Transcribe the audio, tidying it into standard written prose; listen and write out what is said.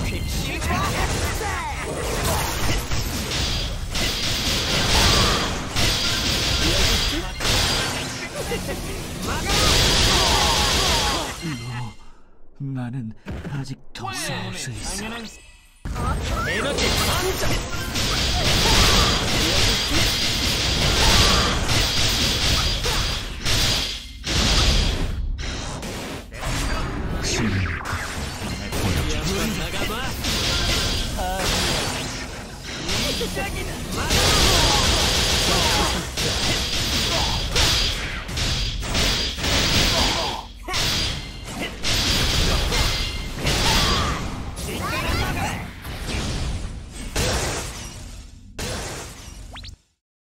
나는 아직 더 싸울 수 있어. 에너지 반짝! 나가봐! 시작이다!